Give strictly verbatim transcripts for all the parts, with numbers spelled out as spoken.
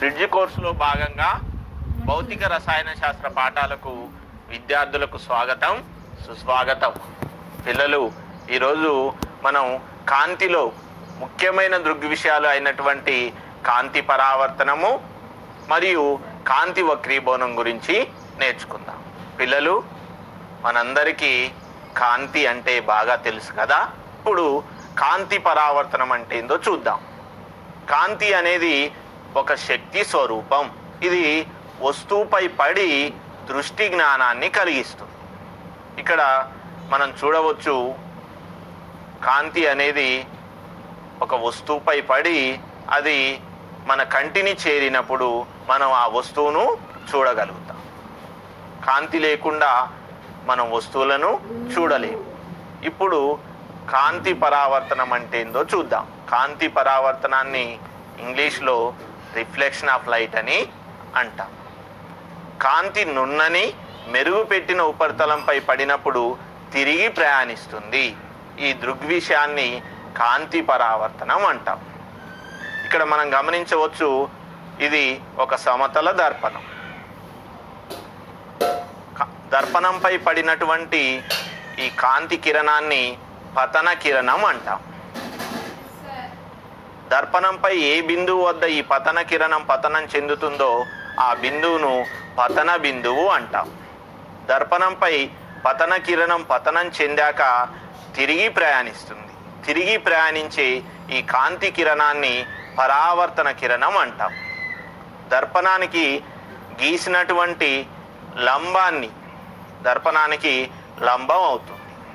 Bridge కోర్సులో భాగంగా భౌతిక రసాయన శాస్త్ర పాఠాలకు విద్యార్థులకు స్వాగతం సుస్వాగతం. పిల్లలు, ఈరోజు మనం కాంతిలో ముఖ్యమైన దృగ్విషయాలు అయినటువంటి కాంతి పరావర్తనము మరియు కాంతి వక్రీభవనం గురించి నేర్చుకుందాం. పిల్లలు, మనందరికీ కాంతి అంటే బాగా తెలుసు కదా. ఇప్పుడు కాంతి పరావర్తనం అంటే ఏందో చూద్దాం. కాంతి అనేది ఒక శక్తి స్వరూపం. ఇది వస్తువుపై పడి దృష్టి జ్ఞానాన్ని కలిగిస్తుంది. ఇక్కడ మనం చూడవచ్చు, కాంతి అనేది ఒక వస్తువుపై పడి అది మన కంటిని చేరినప్పుడు మనం ఆ వస్తువును చూడగలుగుతాం. కాంతి లేకుండా మనం వస్తువులను చూడలేము. ఇప్పుడు కాంతి పరావర్తనం అంటే ఏందో చూద్దాం. కాంతి పరావర్తనాన్ని ఇంగ్లీష్లో రిఫ్లెక్షన్ ఆఫ్ లైట్ అని అంటాం. కాంతి నున్నని మెరుగుపెట్టిన ఉపరితలంపై పడినప్పుడు తిరిగి ప్రయాణిస్తుంది. ఈ దృగ్విషయాన్ని కాంతి పరావర్తనం అంటాం. ఇక్కడ మనం గమనించవచ్చు, ఇది ఒక సమతల దర్పణం. దర్పణంపై పడినటువంటి ఈ కాంతి కిరణాన్ని పతన కిరణం అంటాం. దర్పణంపై ఏ బిందువు వద్ద ఈ పతన కిరణం పతనం చెందుతుందో ఆ బిందువును పతన బిందువు అంటాం. దర్పణంపై పతన కిరణం పతనం చెందాక తిరిగి ప్రయాణిస్తుంది. తిరిగి ప్రయాణించే ఈ కాంతి కిరణాన్ని పరావర్తన కిరణం అంటాం. దర్పణానికి గీసినటువంటి లంబాన్ని దర్పణానికి లంబం అవుతుంది.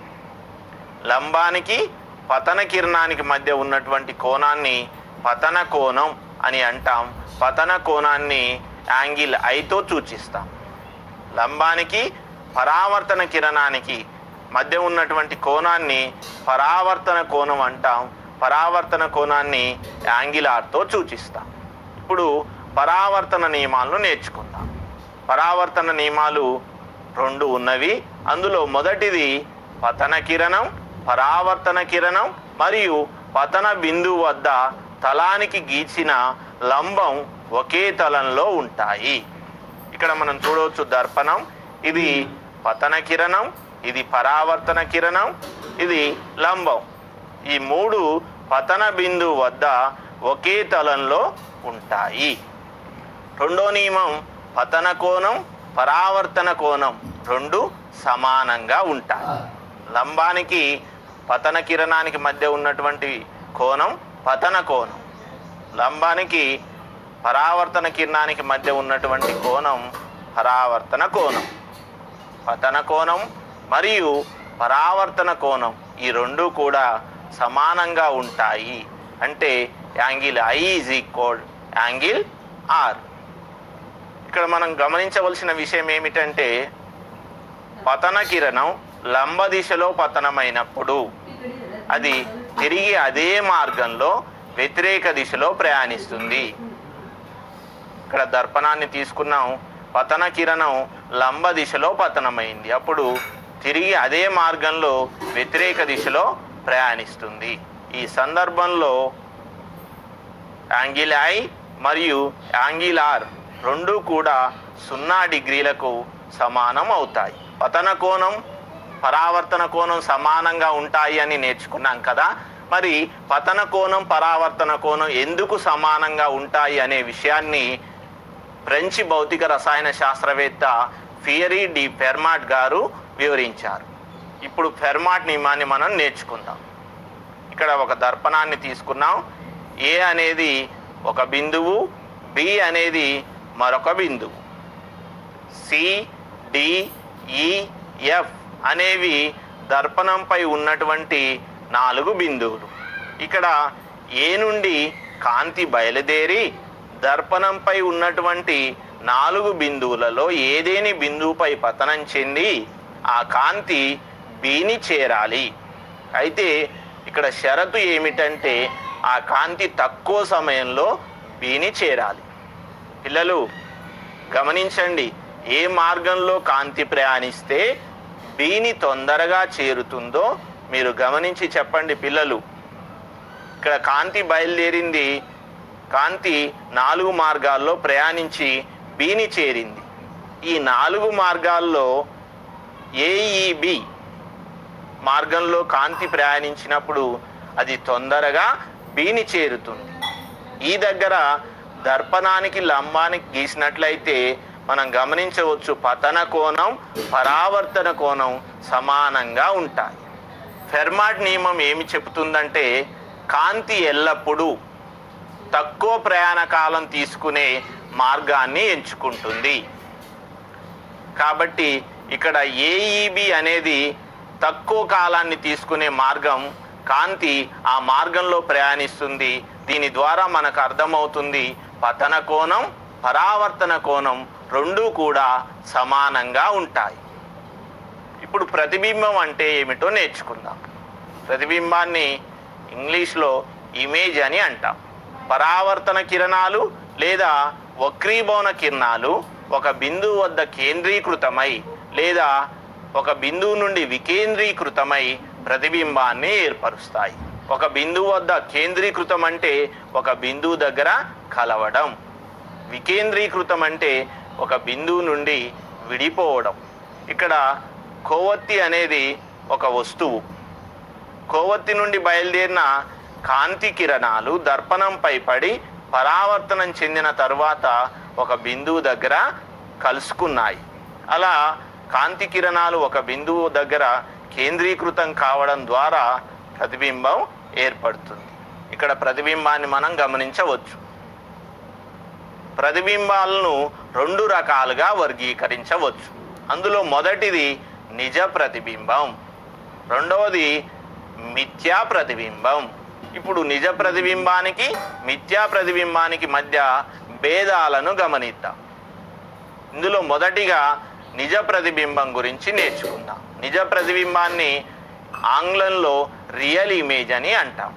లంబానికి పతన కిరణానికి మధ్య ఉన్నటువంటి కోణాన్ని పతన కోణం అని అంటాం. పతన కోణాన్ని యాంగిల్ ఐతో సూచిస్తాం. లంబానికి పరావర్తన కిరణానికి మధ్య ఉన్నటువంటి కోణాన్ని పరావర్తన కోణం అంటాం. పరావర్తన కోణాన్ని యాంగిల్ ఆర్తో సూచిస్తాం. ఇప్పుడు పరావర్తన నియమాలను నేర్చుకుందాం. పరావర్తన నియమాలు రెండు ఉన్నవి. అందులో మొదటిది పతన కిరణం, పరావర్తన కిరణం మరియు పతన బిందువు వద్ద తలానికి గీచిన లంబం ఒకే తలంలో ఉంటాయి. ఇక్కడ మనం చూడవచ్చు, దర్పణం ఇది పతన కిరణం, ఇది పరావర్తన కిరణం, ఇది లంబం. ఈ మూడు పతన బిందువు వద్ద ఒకే తలంలో ఉంటాయి. రెండో నియమం, పతన కోణం పరావర్తన కోణం రెండు సమానంగా ఉంటాయి. లంబానికి పతన కిరణానికి మధ్య ఉన్నటువంటి కోణం పతన కోణం, లంబానికి పరావర్తన కిరణానికి మధ్య ఉన్నటువంటి కోణం పరావర్తన కోణం. పతన కోణం మరియు పరావర్తన కోణం ఈ రెండు కూడా సమానంగా ఉంటాయి. అంటే angle I is equal angle R. ఇక్కడ మనం గమనించవలసిన విషయం ఏమిటంటే, పతన కిరణం లంబ దిశలో పతనమైనప్పుడు అది తిరిగి అదే మార్గంలో వ్యతిరేక దిశలో ప్రయాణిస్తుంది. ఇక్కడ దర్పణాన్ని తీసుకున్నాం, పతన కిరణం లంబ దిశలో పతనమైంది, అప్పుడు తిరిగి అదే మార్గంలో వ్యతిరేక దిశలో ప్రయాణిస్తుంది. ఈ సందర్భంలో యాంగిల్ ఐ మరియు యాంగిల్ ఆర్ రెండు కూడా సున్నా డిగ్రీలకు సమానం అవుతాయి. పతన కోణం పరావర్తన కోణం సమానంగా ఉంటాయి అని నేర్చుకున్నాం కదా. మరి పతన కోణం పరావర్తన కోణం ఎందుకు సమానంగా ఉంటాయి అనే విషయాన్ని ఫ్రెంచ్ భౌతిక రసాయన శాస్త్రవేత్త ఫియరీ డి ఫెర్మాట్ గారు వివరించారు. ఇప్పుడు ఫెర్మాట్ నియమాన్ని మనం నేర్చుకుందాం. ఇక్కడ ఒక దర్పణాన్ని తీసుకున్నాం. ఏ అనేది ఒక బిందువు, బి అనేది మరొక బిందువు, సి, డి, ఈ, ఎఫ్ అనేవి దర్పణంపై ఉన్నటువంటి నాలుగు బిందువులు. ఇక్కడ ఏ నుండి కాంతి బయలుదేరి దర్పణంపై ఉన్నటువంటి నాలుగు బిందువులలో ఏదేని బిందువుపై పతనం చెంది ఆ కాంతి బిని చేరాలి. అయితే ఇక్కడ షరతు ఏమిటంటే, ఆ కాంతి తక్కువ సమయంలో బిని చేరాలి. పిల్లలు గమనించండి, ఏ మార్గంలో కాంతి ప్రయాణిస్తే బిని తొందరగా చేరుతుందో మీరు గమనించి చెప్పండి పిల్లలు. ఇక్కడ కాంతి బయలుదేరింది కాంతి నాలుగు మార్గాల్లో ప్రయాణించి బిని చేరింది. ఈ నాలుగు మార్గాల్లో ఏఈబి మార్గంలో కాంతి ప్రయాణించినప్పుడు అది తొందరగా బిని చేరుతుంది. ఈ దగ్గర దర్పణానికి లంబానికి గీసినట్లయితే మనం గమనించవచ్చు పతన కోణం పరావర్తన కోణం సమానంగా ఉంటాయి. ఫెర్మాట్ నియమం ఏమి చెబుతుందంటే కాంతి ఎల్లప్పుడూ తక్కువ ప్రయాణ కాలం తీసుకునే మార్గాన్ని ఎంచుకుంటుంది. కాబట్టి ఇక్కడ ఏఈబి అనేది తక్కువ కాలాన్ని తీసుకునే మార్గం. కాంతి ఆ మార్గంలో ప్రయాణిస్తుంది. దీని ద్వారా మనకు అర్థమవుతుంది పతన కోణం పరావర్తన కోణం రెండూ కూడా సమానంగా ఉంటాయి. ఇప్పుడు ప్రతిబింబం అంటే ఏమిటో నేర్చుకుందాం. ప్రతిబింబాన్ని ఇంగ్లీష్లో ఇమేజ్ అని అంటాం. పరావర్తన కిరణాలు లేదా వక్రీభవన కిరణాలు ఒక బిందువు వద్ద కేంద్రీకృతమై లేదా ఒక బిందువు నుండి వికేంద్రీకృతమై ప్రతిబింబాన్ని ఏర్పరుస్తాయి. ఒక బిందువు వద్ద కేంద్రీకృతం అంటే ఒక బిందువు దగ్గర కలవడం, వికేంద్రీకృతం అంటే ఒక బిందువు నుండి విడిపోవడం. ఇక్కడ కొవ్వొత్తి అనేది ఒక వస్తువు. కొవ్వొత్తి నుండి బయలుదేరిన కాంతి కిరణాలు దర్పణంపై పడి పరావర్తనం చెందిన తరువాత ఒక బిందువు దగ్గర కలుసుకున్నాయి. అలా కాంతి కిరణాలు ఒక బిందువు దగ్గర కేంద్రీకృతం కావడం ద్వారా ప్రతిబింబం ఏర్పడుతుంది. ఇక్కడ ప్రతిబింబాన్ని మనం గమనించవచ్చు. ప్రతిబింబాలను రెండు రకాలుగా వర్గీకరించవచ్చు. అందులో మొదటిది నిజ ప్రతిబింబం, రెండవది మిథ్యా ప్రతిబింబం. ఇప్పుడు నిజ ప్రతిబింబానికి మిథ్యా ప్రతిబింబానికి మధ్య భేదాలను గమనిద్దాం. ఇందులో మొదటిగా నిజ ప్రతిబింబం గురించి నేర్చుకుందాం. నిజ ప్రతిబింబాన్ని ఆంగ్లంలో రియల్ ఇమేజ్ అని అంటాం.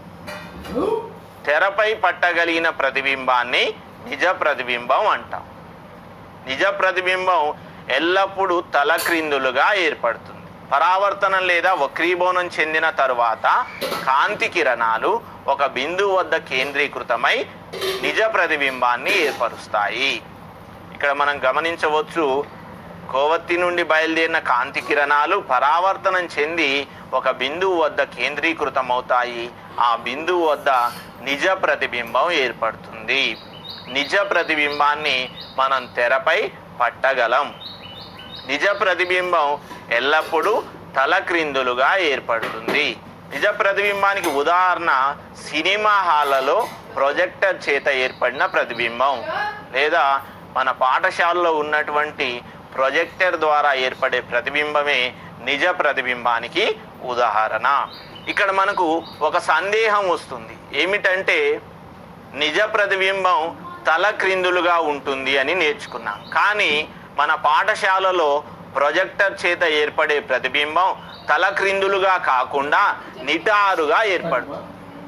తెరపై పట్టగలిగిన ప్రతిబింబాన్ని నిజ ప్రతిబింబం అంటాం. నిజ ప్రతిబింబం ఎల్లప్పుడూ తలక్రిందులుగా ఏర్పడుతుంది. పరావర్తనం లేదా వక్రీభవనం చెందిన తరువాత కాంతి కిరణాలు ఒక బిందువు వద్ద కేంద్రీకృతమై నిజ ప్రతిబింబాన్ని ఏర్పరుస్తాయి. ఇక్కడ మనం గమనించవచ్చు కొవ్వొత్తి నుండి బయలుదేరిన కాంతి కిరణాలు పరావర్తనం చెంది ఒక బిందువు వద్ద కేంద్రీకృతమవుతాయి. ఆ బిందువు వద్ద నిజ ప్రతిబింబం ఏర్పడుతుంది. నిజ ప్రతిబింబాన్ని మనం తెరపై పట్టగలం. నిజ ప్రతిబింబం ఎల్లప్పుడూ తలక్రిందులుగా ఏర్పడుతుంది. నిజ ప్రతిబింబానికి ఉదాహరణ సినిమా హాళ్లలో ప్రొజెక్టర్ చేత ఏర్పడిన ప్రతిబింబం లేదా మన పాఠశాలలో ఉన్నటువంటి ప్రొజెక్టర్ ద్వారా ఏర్పడే ప్రతిబింబమే నిజ ప్రతిబింబానికి ఉదాహరణ. ఇక్కడ మనకు ఒక సందేహం వస్తుంది. ఏమిటంటే నిజ ప్రతిబింబం తలక్రిందులుగా ఉంటుంది అని నేర్చుకున్నాం. కానీ మన పాఠశాలలో ప్రొజెక్టర్ చేత ఏర్పడే ప్రతిబింబం తలక్రిందులుగా కాకుండా నిటారుగా ఏర్పడుతుంది.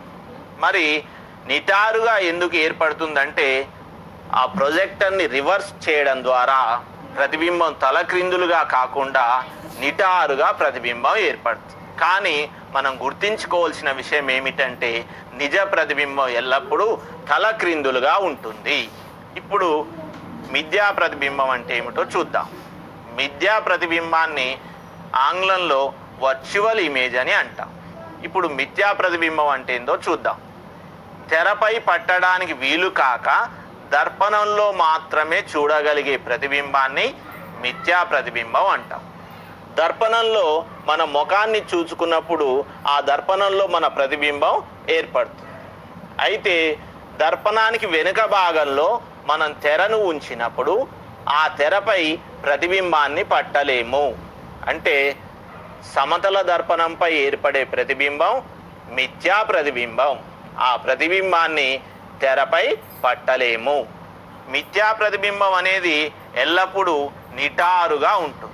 మరి నిటారుగా ఎందుకు ఏర్పడుతుందంటే ఆ ప్రొజెక్టర్ని రివర్స్ చేయడం ద్వారా ప్రతిబింబం తలక్రిందులుగా కాకుండా నిటారుగా ప్రతిబింబం ఏర్పడుతుంది. కానీ మనం గుర్తించుకోవాల్సిన విషయం ఏమిటంటే నిజ ప్రతిబింబం ఎల్లప్పుడూ తలక్రిందులుగా ఉంటుంది. ఇప్పుడు మిథ్యా ప్రతిబింబం అంటే ఏమిటో చూద్దాం. మిథ్యా ప్రతిబింబాన్ని ఆంగ్లంలో వర్చువల్ ఇమేజ్ అని అంటాం. ఇప్పుడు మిథ్యా ప్రతిబింబం అంటే ఏందో చూద్దాం. తెరపై పట్టడానికి వీలు కాక దర్పణంలో మాత్రమే చూడగలిగే ప్రతిబింబాన్ని మిథ్యా ప్రతిబింబం అంటాం. దర్పణంలో మన ముఖాన్ని చూసుకున్నప్పుడు ఆ దర్పణంలో మన ప్రతిబింబం ఏర్పడుతుంది. అయితే దర్పణానికి వెనుక భాగంలో మనం తెరను ఉంచినప్పుడు ఆ తెరపై ప్రతిబింబాన్ని పట్టలేము. అంటే సమతల దర్పణంపై ఏర్పడే ప్రతిబింబం మిథ్యా ప్రతిబింబం. ఆ ప్రతిబింబాన్ని తెరపై పట్టలేము. మిథ్యా ప్రతిబింబం అనేది ఎల్లప్పుడూ నిటారుగా ఉంటుంది.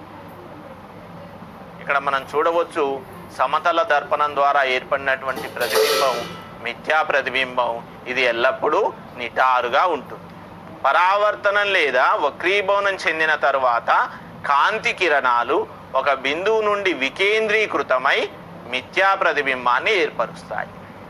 ఇక్కడ మనం చూడవచ్చు సమతల దర్పణం ద్వారా ఏర్పడినటువంటి ప్రతిబింబం మిథ్యా ప్రతిబింబం. ఇది ఎల్లప్పుడూ నిటారుగా ఉంటుంది. పరావర్తనం లేదా వక్రీభవనం చెందిన తరువాత కాంతి కిరణాలు ఒక బిందువు నుండి వికేంద్రీకృతమై మిథ్యా ప్రతిబింబాన్ని ఏర్పరుస్తాయి.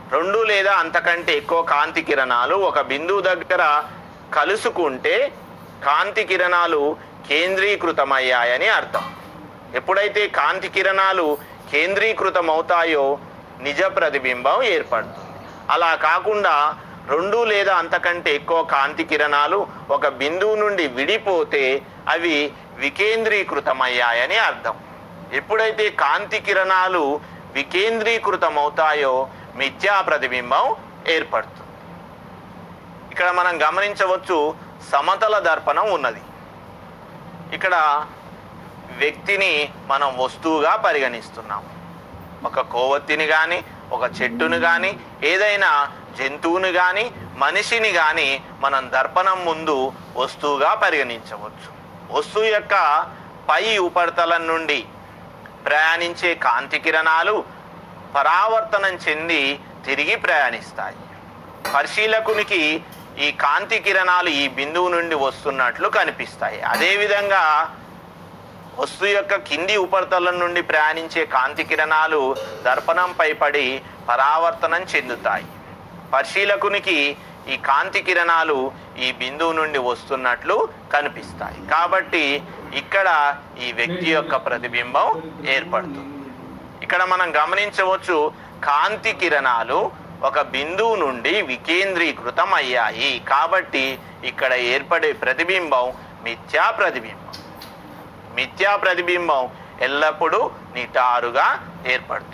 రెండు లేదా అంతకంటే ఎక్కువ కాంతి కిరణాలు ఒక బిందువు దగ్గర కలుసుకుంటే కాంతి కిరణాలు కేంద్రీకృతమయ్యాయని అర్థం. ఎప్పుడైతే కాంతి కిరణాలు కేంద్రీకృతం అవుతాయో నిజ ప్రతిబింబం ఏర్పడుతుంది. అలా కాకుండా రెండు లేదా అంతకంటే ఎక్కువ కాంతి కిరణాలు ఒక బిందువు నుండి విడిపోతే అవి వికేంద్రీకృతమయ్యాయని అర్థం. ఎప్పుడైతే కాంతి కిరణాలు వికేంద్రీకృతమవుతాయో మిథ్యా ప్రతిబింబం ఏర్పడుతుంది. ఇక్కడ మనం గమనించవచ్చు, సమతల దర్పణం ఉన్నది. ఇక్కడ వ్యక్తిని మనం వస్తువుగా పరిగణిస్తున్నాం. ఒక కొవ్వొత్తిని కానీ, ఒక చెట్టును కానీ, ఏదైనా జంతువుని కానీ, మనిషిని కానీ మనం దర్పణం ముందు వస్తువుగా పరిగణించవచ్చు. వస్తువు యొక్క పై ఉపరితలం నుండి ప్రయాణించే కాంతి కిరణాలు పరావర్తనం చెంది తిరిగి ప్రయాణిస్తాయి. పరిశీలకునికి ఈ కాంతి కిరణాలు ఈ బిందువు నుండి వస్తున్నట్లు కనిపిస్తాయి. అదేవిధంగా వస్తువు యొక్క కింది ఉపరితలం నుండి ప్రయాణించే కాంతి కిరణాలు దర్పణంపై పడి పరావర్తనం చెందుతాయి. పరిశీలకునికి ఈ కాంతి కిరణాలు ఈ బిందువు నుండి వస్తున్నట్లు కనిపిస్తాయి. కాబట్టి ఇక్కడ ఈ వ్యక్తి యొక్క ప్రతిబింబం ఏర్పడుతుంది. ఇక్కడ మనం గమనించవచ్చు, కాంతి కిరణాలు ఒక బిందువు నుండి వికేంద్రీకృతం అయ్యాయి. కాబట్టి ఇక్కడ ఏర్పడే ప్రతిబింబం మిథ్యా ప్రతిబింబం. మిథ్యా ప్రతిబింబం ఎల్లప్పుడూ నిటారుగా ఏర్పడుతుంది.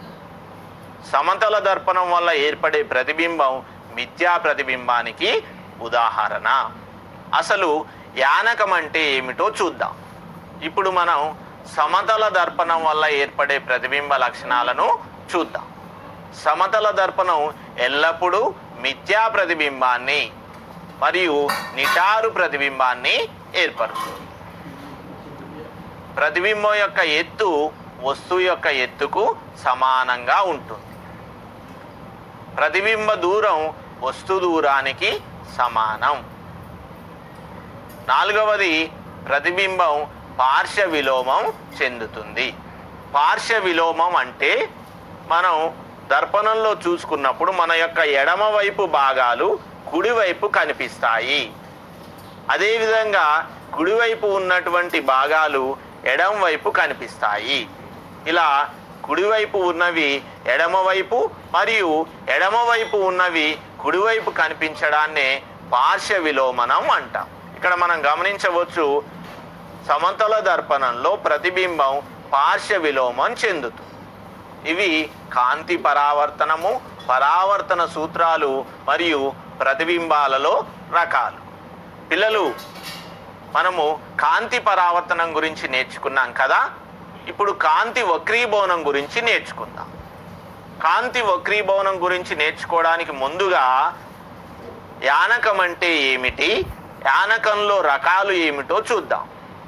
సమతల దర్పణం వల్ల ఏర్పడే ప్రతిబింబం మిథ్యా ప్రతిబింబానికి ఉదాహరణ. అసలు యానకం అంటే ఏమిటో చూద్దాం. ఇప్పుడు మనం సమతల దర్పణం వల్ల ఏర్పడే ప్రతిబింబ లక్షణాలను చూద్దాం. సమతల దర్పణం ఎల్లప్పుడూ మిథ్యా ప్రతిబింబాన్ని మరియు నిటారు ప్రతిబింబాన్ని ఏర్పరుస్తుంది. ప్రతిబింబం యొక్క ఎత్తు వస్తువు యొక్క ఎత్తుకు సమానంగా ఉంటుంది. ప్రతిబింబ దూరం వస్తు దూరానికి సమానం. నాలుగవది, ప్రతిబింబం పార్శ్వ విలోమం చెందుతుంది. పార్శ్వ విలోమం అంటే మనం దర్పణంలో చూసుకున్నప్పుడు మన యొక్క ఎడమవైపు భాగాలు కుడివైపు కనిపిస్తాయి. అదేవిధంగా కుడివైపు ఉన్నటువంటి భాగాలు ఎడమ వైపు కనిపిస్తాయి. ఇలా కుడివైపు ఉన్నవి ఎడమవైపు మరియు ఎడమవైపు ఉన్నవి కుడివైపు కనిపించడాన్నే పార్శ్వ విలోమనం అంటాం. ఇక్కడ మనం గమనించవచ్చు, సమతల దర్పణంలో ప్రతిబింబం పార్శ్వ విలోమం చెందుతుంది. ఇవి కాంతి పరావర్తనము, పరావర్తన సూత్రాలు మరియు ప్రతిబింబాలలో రకాలు. పిల్లలు, మనము కాంతి పరావర్తనం గురించి నేర్చుకున్నాం కదా. ఇప్పుడు కాంతి వక్రీభవనం గురించి నేర్చుకుందాం. కాంతి వక్రీభవనం గురించి నేర్చుకోవడానికి ముందుగా యానకం అంటే ఏమిటి, యానకంలో రకాలు ఏమిటో చూద్దాం.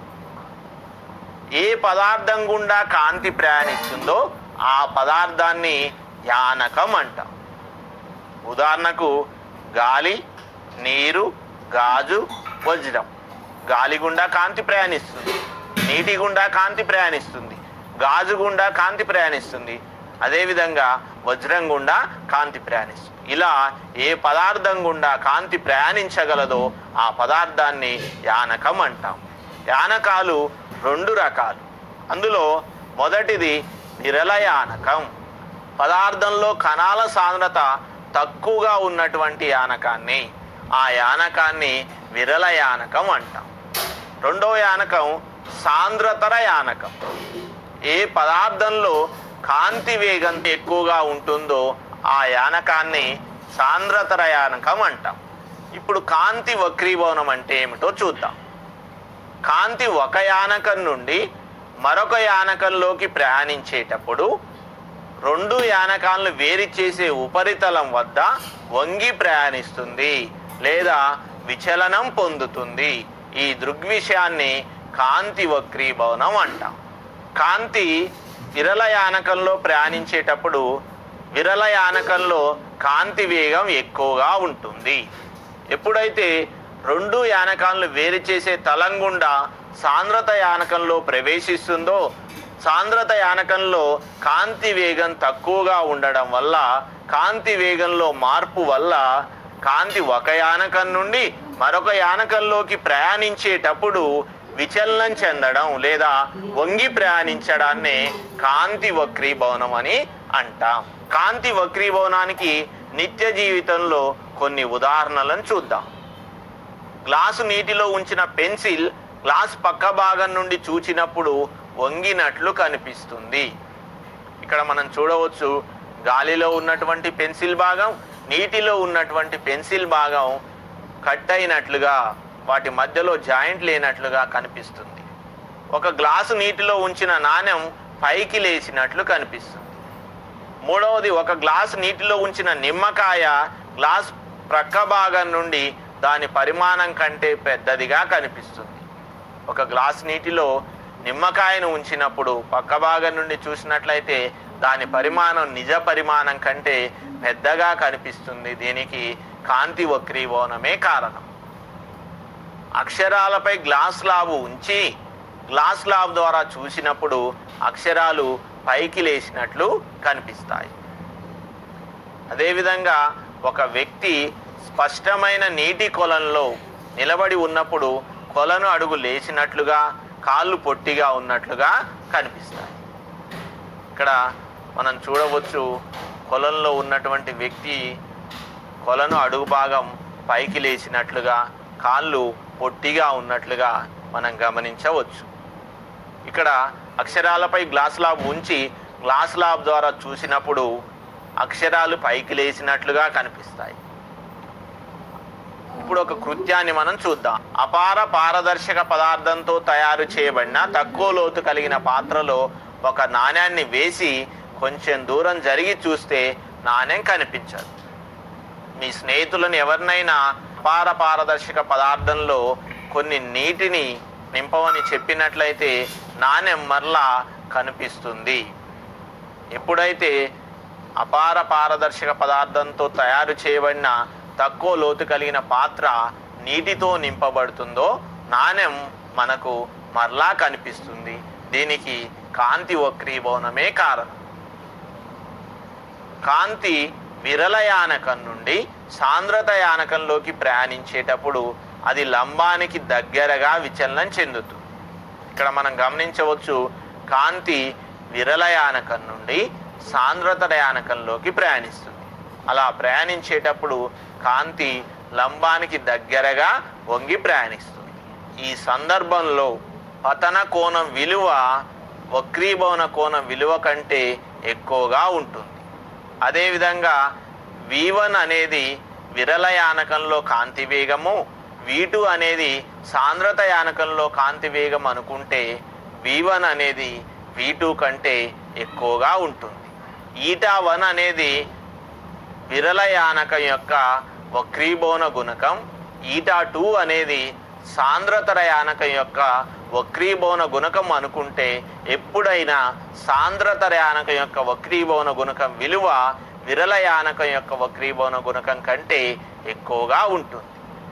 ఏ పదార్థం గుండా కాంతి ప్రయాణిస్తుందో ఆ పదార్థాన్ని యానకం అంటాం. ఉదాహరణకు గాలి, నీరు, గాజు, వజ్రం. గాలి గుండా కాంతి ప్రయాణిస్తుంది, నీటి గుండా కాంతి ప్రయాణిస్తుంది, గాజు గుండా కాంతి ప్రయాణిస్తుంది, అదేవిధంగా వజ్రం గుండా కాంతి ప్రయాణిస్తుంది. ఇలా ఏ పదార్థం గుండా కాంతి ప్రయాణించగలదో ఆ పదార్థాన్ని యానకం అంటాం. యానకాలు రెండు రకాలు. అందులో మొదటిది విరళ యానకం. పదార్థంలో కణాల సాంద్రత తక్కువగా ఉన్నటువంటి యానకాన్ని, ఆ యానకాన్ని విరళ యానకం అంటాం. రెండవ యానకం సాంద్రతర యానకం. ఏ పదార్థంలో కాంతి వేగం ఎక్కువగా ఉంటుందో ఆ యానకాన్ని సాంద్రతర యానకం అంటాం. ఇప్పుడు కాంతి వక్రీభవనం అంటే ఏమిటో చూద్దాం. కాంతి ఒక యానకం నుండి మరొక యానకంలోకి ప్రయాణించేటప్పుడు రెండు యానకాలను వేరు చేసే ఉపరితలం వద్ద వంగి ప్రయాణిస్తుంది లేదా విచలనం పొందుతుంది. ఈ దృగ్విషయాన్ని కాంతి వక్రీభవనం అంటాం. కాంతి విరళ యానకంలో ప్రయాణించేటప్పుడు విరళ యానకంలో కాంతి వేగం ఎక్కువగా ఉంటుంది. ఎప్పుడైతే రెండు యానకాలను వేరు చేసే తలం గుండా సాంద్రత యానకంలో ప్రవేశిస్తుందో సాంద్రత యానకంలో కాంతి వేగం తక్కువగా ఉండడం వల్ల, కాంతి వేగంలో మార్పు వల్ల కాంతి ఒక యానకం నుండి మరొక యానకంలోకి ప్రయాణించేటప్పుడు విచలనం చెందడం లేదా వంగి ప్రయాణించడాన్ని కాంతి వక్రీభవనం అని అంటాం. కాంతి వక్రీభవనానికి నిత్య జీవితంలో కొన్ని ఉదాహరణలను చూద్దాం. గ్లాసు నీటిలో ఉంచిన పెన్సిల్ గ్లాస్ పక్క భాగం నుండి చూచినప్పుడు వంగినట్లు కనిపిస్తుంది. ఇక్కడ మనం చూడవచ్చు, గాలిలో ఉన్నటువంటి పెన్సిల్ భాగం, నీటిలో ఉన్నటువంటి పెన్సిల్ భాగం కట్ అయినట్లుగా, వాటి మధ్యలో జాయింట్ లేనట్లుగా కనిపిస్తుంది. ఒక గ్లాసు నీటిలో ఉంచిన నాణెం పైకి లేచినట్లు కనిపిస్తుంది. మూడవది, ఒక గ్లాసు నీటిలో ఉంచిన నిమ్మకాయ గ్లాస్ ప్రక్క భాగం నుండి దాని పరిమాణం కంటే పెద్దదిగా కనిపిస్తుంది. ఒక గ్లాసు నీటిలో నిమ్మకాయను ఉంచినప్పుడు పక్క భాగం నుండి చూసినట్లయితే దాని పరిమాణం నిజ పరిమాణం కంటే పెద్దగా కనిపిస్తుంది. దీనికి కాంతి వక్రీభవనమే కారణం. అక్షరాలపై గ్లాస్ స్లాబ్ ఉంచి గ్లాస్ స్లాబ్ ద్వారా చూసినప్పుడు అక్షరాలు పైకి లేచినట్లు కనిపిస్తాయి. అదేవిధంగా ఒక వ్యక్తి స్పష్టమైన నీటి కొలంలో నిలబడి ఉన్నప్పుడు కొలను అడుగు లేచినట్లుగా, కాళ్ళు పొట్టిగా ఉన్నట్లుగా కనిపిస్తాయి. ఇక్కడ మనం చూడవచ్చు, కొలంలో ఉన్నటువంటి వ్యక్తి కొలను అడుగు భాగం పైకి లేచినట్లుగా, కాళ్ళు పొట్టిగా ఉన్నట్లుగా మనం గమనించవచ్చు. ఇక్కడ అక్షరాలపై గ్లాస్ స్లాబ్ ఉంచి గ్లాస్ స్లాబ్ ద్వారా చూసినప్పుడు అక్షరాలు పైకి లేచినట్లుగా కనిపిస్తాయి. ఇప్పుడు ఒక కృత్యాన్ని మనం చూద్దాం. అపార పారదర్శక పదార్థంతో తయారు చేయబడిన తక్కువ లోతు కలిగిన పాత్రలో ఒక నాణ్యాన్ని వేసి కొంచెం దూరం జరిగి చూస్తే నాణ్యం కనిపించదు. మీ స్నేహితులను ఎవరినైనా అపార పారదర్శక పదార్థంలో కొన్ని నీటిని నింపమని చెప్పినట్లయితే నాణ్యం మరలా కనిపిస్తుంది. ఎప్పుడైతే అపార పారదర్శక పదార్థంతో తయారు చేయబడిన తక్కువ లోతు కలిగిన పాత్ర నీటితో నింపబడుతుందో నాణ్యం మనకు మరలా కనిపిస్తుంది. దీనికి కాంతి వక్రీభవనమే కారణం. కాంతి విరల యానకం నుండి సాంద్రత యానకంలోకి ప్రయాణించేటప్పుడు అది లంబానికి దగ్గరగా విచలనం చెందుతుంది. ఇక్కడ మనం గమనించవచ్చు, కాంతి విరల యానకం నుండి సాంద్రత యానకంలోకి ప్రయాణిస్తుంది. అలా ప్రయాణించేటప్పుడు కాంతి లంబానికి దగ్గరగా వంగి ప్రయాణిస్తుంది. ఈ సందర్భంలో పతన కోణం విలువ వక్రీభవన కోణం విలువ కంటే ఎక్కువగా ఉంటుంది. అదేవిధంగా వి వన్ అనేది విరల యానకంలో కాంతి వేగము, వి టూ అనేది సాంద్రత యానకంలో కాంతి వేగం అనుకుంటే వి వన్ అనేది వి టూ కంటే ఎక్కువగా ఉంటుంది. ఈటా వన్ అనేది విరల యానకం యొక్క వక్రీభవన గుణకం, ఈటా టూ అనేది సాంద్రతర యానకం యొక్క వక్రీభవన గుణకం అనుకుంటే ఎప్పుడైనా సాంద్రతర యానకం యొక్క వక్రీభవన గుణకం విలువ విరల యానకం యొక్క వక్రీభవన గుణకం కంటే ఎక్కువగా ఉంటుంది.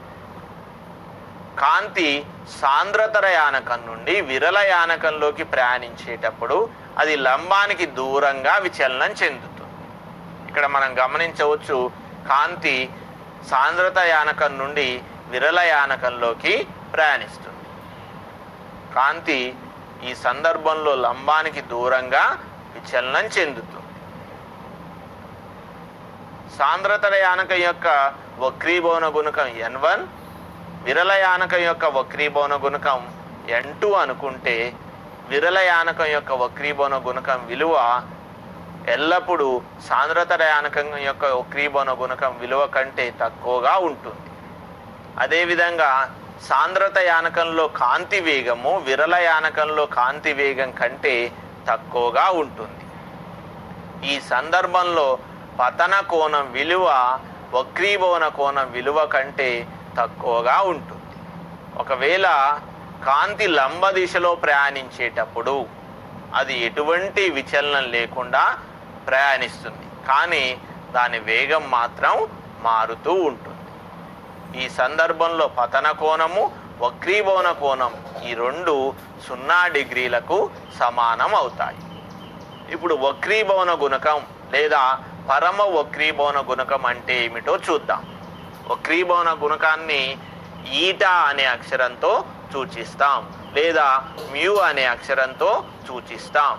కాంతి సాంద్రతర యానకం నుండి విరల యానకంలోకి ప్రయాణించేటప్పుడు అది లంబానికి దూరంగా విచలనం చెందుతుంది. ఇక్కడ మనం గమనించవచ్చు, కాంతి సాంద్రత యానకం నుండి విరల యానకంలోకి ప్రయాణిస్తుంది. కాంతి ఈ సందర్భంలో లంబానికి దూరంగా విచలనం చెందుతుంది. సాంద్రతర యానకం యొక్క వక్రీభవన గుణకం ఎన్ వన్, విరల యానకం యొక్క వక్రీభవన గుణకం ఎన్ టూ అనుకుంటే విరల యానకం యొక్క వక్రీభవన గుణకం విలువ ఎల్లప్పుడూ సాంద్రతర యానకం యొక్క వక్రీభవన గుణకం విలువ కంటే తక్కువగా ఉంటుంది. అదేవిధంగా సాంద్రత యానకంలో కాంతి వేగము విరల యానకంలో కాంతి వేగం కంటే తక్కువగా ఉంటుంది. ఈ సందర్భంలో పతన కోణం విలువ వక్రీభవన కోణం విలువ కంటే తక్కువగా ఉంటుంది. ఒకవేళ కాంతి లంబ దిశలో ప్రయాణించేటప్పుడు అది ఎటువంటి విచలనం లేకుండా ప్రయాణిస్తుంది, కానీ దాని వేగం మాత్రం మారుతూ ఉంటుంది. ఈ సందర్భంలో పతన కోణము వక్రీభవన కోణం ఈ రెండు సున్నా డిగ్రీలకు సమానం అవుతాయి. ఇప్పుడు వక్రీభవన గుణకం లేదా పరమ వక్రీభవన గుణకం అంటే ఏమిటో చూద్దాం. వక్రీభవన గుణకాన్ని ఈటా అనే అక్షరంతో సూచిస్తాం లేదా మ్యూ అనే అక్షరంతో సూచిస్తాం.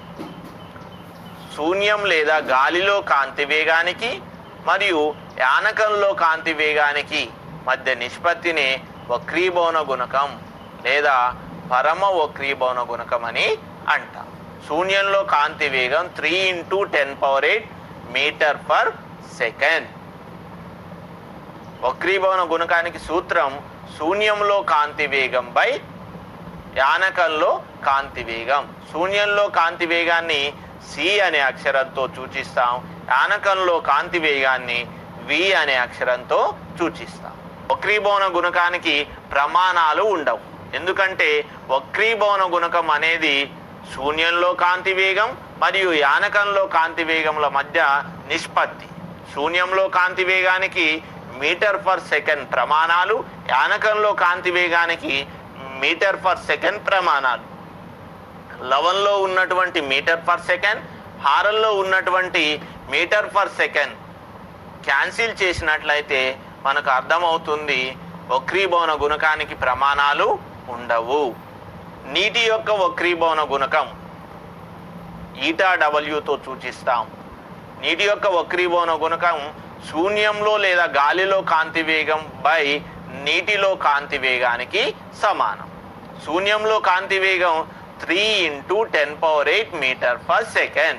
శూన్యం లేదా గాలిలో కాంతి వేగానికి మరియు యానకంలో కాంతి వేగానికి మధ్య నిష్పత్తిని వక్రీభవన గుణకం లేదా పరమ వక్రీభవన గుణకం అని అంటాం. శూన్యంలో కాంతి వేగం three into ten power eight metre per second. వక్రీభవన గుణకానికి సూత్రం శూన్యంలో కాంతి వేగం బై యానకంలో కాంతి వేగం. శూన్యంలో కాంతి వేగాన్ని సి అనే అక్షరంతో సూచిస్తాం, యానకంలో కాంతి వేగాన్ని వి అనే అక్షరంతో సూచిస్తాం. వక్రీభవన గుణకానికి ప్రమాణాలు ఉండవు, ఎందుకంటే వక్రీభవన గుణకం అనేది శూన్యంలో కాంతి వేగం మరియు యానకంలో కాంతి వేగముల మధ్య నిష్పత్తి. శూన్యంలో కాంతి వేగానికి మీటర్ పర్ సెకండ్ ప్రమాణాలు, యానకంలో కాంతి వేగానికి మీటర్ పర్ సెకండ్ ప్రమాణాలు. లవంలో ఉన్నటువంటి మీటర్ పర్ సెకండ్, హారంలో ఉన్నటువంటి మీటర్ పర్ సెకండ్ క్యాన్సిల్ చేసినట్లయితే మనకు అర్థమవుతుంది వక్రీభవన గుణకానికి ప్రమాణాలు ఉండవు. నీటి యొక్క వక్రీభవన గుణకం ఈటా డబ్ల్యూతో సూచిస్తాం. నీటి యొక్క వక్రీభవన గుణకం శూన్యంలో లేదా గాలిలో కాంతి వేగం బై నీటిలో కాంతి వేగానికి సమానం. శూన్యంలో కాంతి వేగం three into ten power eight metre per second.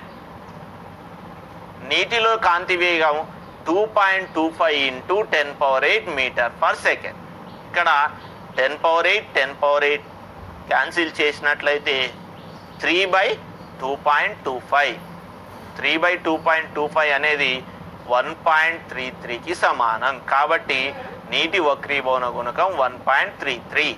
నీటిలో కాంతి వేగం two point two five into ten power eight metre per second. ఇక్కడ ten power eight ten power eight cancel చేసినట్లయితే three by two point two five three by two point two five అనేది one point three త్రీకి సమానం. కాబట్టి నీటి వక్రీభవన గుణకం one point three three.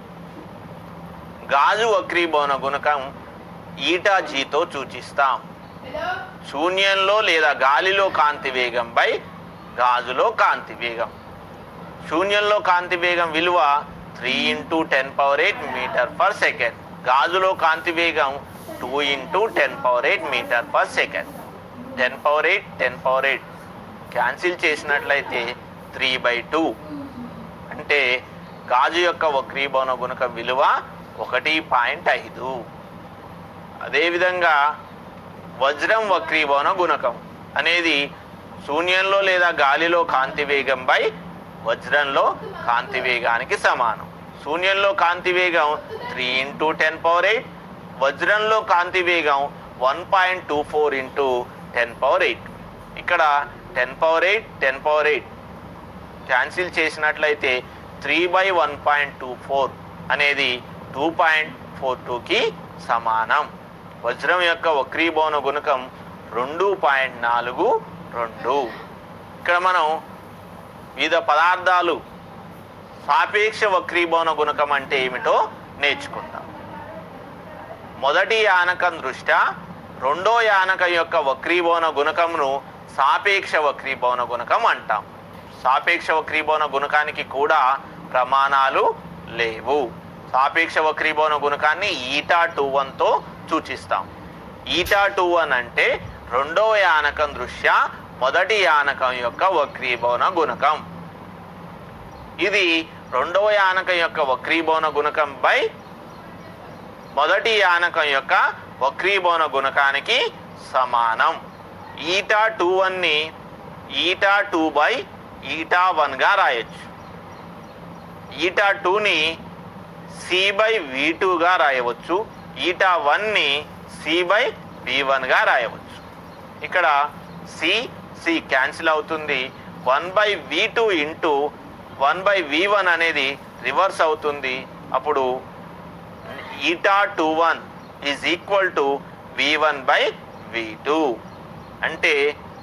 గాజు వక్రీభవన గుణకం ఈటా జీతో సూచిస్తాం. శూన్యంలో లేదా గాలిలో కాంతి వేగం బై గాజులో కాంతి వేగం. శూన్యంలో కాంతి వేగం విలువ three into ten power eight metre per second. గాజులో కాంతి వేగం two into ten power eight metre per second. Ten power eight ten power eight cancel చేసినట్లయితే త్రీ బై టూ. అంటే గాజు యొక్క వక్రీభవన గుణకం విలువ ఒకటి పాయింట్ ఐదు. అదేవిధంగా వజ్రం వక్రీభవన గుణకం అనేది శూన్యంలో లేదా గాలిలో కాంతి వేగం బై వజ్రంలో కాంతి వేగానికి సమానం. శూన్యంలో కాంతి వేగం three into ten power eight, వజ్రంలో కాంతి వేగం one point two four into ten power eight. ఇక్కడ ten power eight ten power eight cancel చేసినట్లయితే three by one point two four అనేది టూ పాయింట్ ఫోర్ టూకి సమానం. వజ్రం యొక్క వక్రీభవన గుణకం రెండు పాయింట్ నాలుగు రెండు. ఇక్కడ మనం వివిధ పదార్థాలు సాపేక్ష వక్రీభవన గుణకం అంటే ఏమిటో నేర్చుకుందాం. మొదటి యానకం దృష్ట్యా రెండో యానకం యొక్క వక్రీభవన గుణకంను సాపేక్ష వక్రీభవన గుణకం అంటాం. సాపేక్ష వక్రీభవన గుణకానికి కూడా ప్రమాణాలు లేవు. సాపేక్ష వక్రీభవన గుణకాన్ని ఈటా టూ వన్తో సూచిస్తాం. ఈటా టూ వన్ అంటే రెండో యానకం దృష్ట్యా మొదటి యానకం యొక్క వక్రీభవన గుణకం. ఇది రెండవ యానకం యొక్క వక్రీభవన గుణకం బై మొదటి యానకం యొక్క వక్రీభవన గుణకానికి సమానం. ఈటా టూ వన్ని ఈటా టూ బై ఈటా వన్గా రాయొచ్చు. ఈటా టూని సి బై వి టూగా రాయవచ్చు. ఈటా వన్ని సి బై వి వన్గా రాయవచ్చు. ఇక్కడ సి సి క్యాన్సిల్ అవుతుంది. One by V two into one by V one అనేది రివర్స్ అవుతుంది. అప్పుడు eta two one is equal to V one by V two. అంటే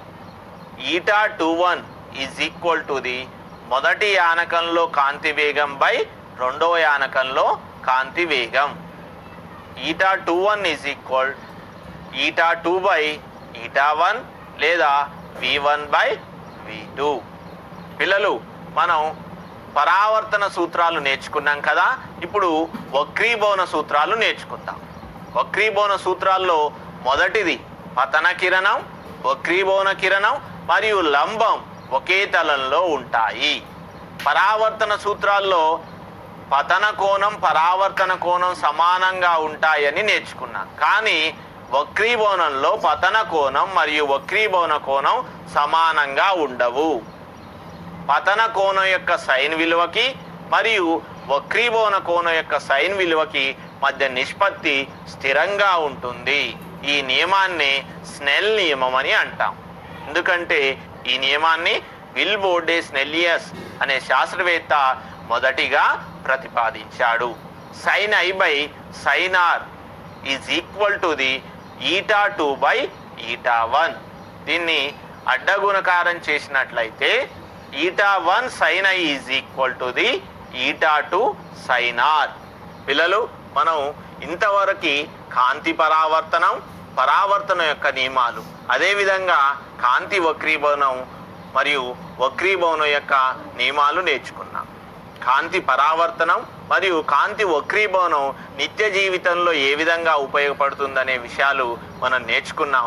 eta two one is equal to the మొదటి యానకంలో కాంతి వేగం by రెండవ యానకంలో కాంతి వేగం. Eta two one is equal eta two by eta one లేదా V one by V two. పిల్లలు, మనం పరావర్తన సూత్రాలు నేర్చుకున్నాం కదా. ఇప్పుడు వక్రీభవన సూత్రాలు నేర్చుకుందాం. వక్రీభవన సూత్రాల్లో మొదటిది పతన కిరణం, వక్రీభవన కిరణం మరియు లంబం ఒకే తలంలో ఉంటాయి. పరావర్తన సూత్రాల్లో పతన కోణం, పరావర్తన కోణం సమానంగా ఉంటాయని నేర్చుకున్నాం. కానీ వక్రీభవనంలో పతన కోణం మరియు వక్రీభవన కోణం సమానంగా ఉండవు. పతన కోణం యొక్క సైన్ విలువకి మరియు వక్రీభవన కోణం యొక్క సైన్ విలువకి మధ్య నిష్పత్తి స్థిరంగా ఉంటుంది. ఈ నియమాన్ని స్నెల్ నియమం అని అంటాం. ఎందుకంటే ఈ నియమాన్ని విల్బోర్డే స్నెల్లియస్ అనే శాస్త్రవేత్త మొదటిగా ప్రతిపాదించాడు. Sine I by sine R is equal to the eta two by eta one. దీన్ని అడ్డగుణకారం చేసినట్లయితే eta one sine I is equal to the eta two sine R. పిల్లలు, మనం ఇంతవరకు కాంతి పరావర్తనం, పరావర్తనం యొక్క నియమాలు, అదేవిధంగా కాంతి వక్రీభవనం మరియు వక్రీభవనం యొక్క నియమాలు నేర్చుకున్నాం. కాంతి పరావర్తనం మరియు కాంతి వక్రీభవనం నిత్య జీవితంలో ఏ విధంగా ఉపయోగపడుతుందనే విషయాలు మనం నేర్చుకున్నాం.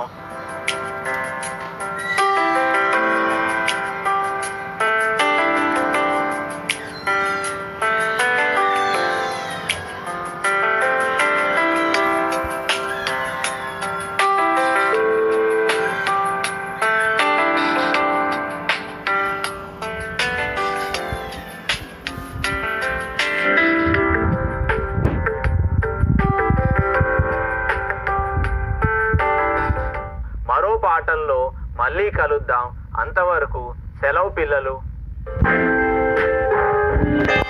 మరో పాఠంలో మళ్ళీ కలుద్దాం. అంతవరకు సెలవు పిల్లలు.